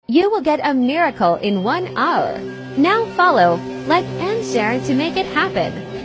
You will get a miracle in 1 hour. Now follow, like, and share to make it happen.